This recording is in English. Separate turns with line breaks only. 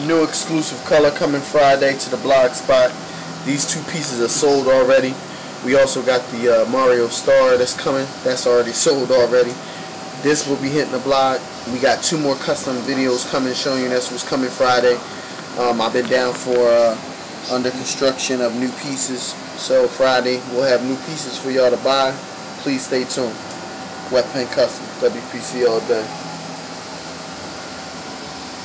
New exclusive color coming Friday to the blog spot. These two pieces are sold already. We also got the Mario Star that's coming. That's already sold already. This will be hitting the blog. We got 2 more custom videos coming showing you that's what's coming Friday. I've been down for under construction of new pieces. So Friday we'll have new pieces for y'all to buy. Please stay tuned. Wet Paint Custom, WPC all day.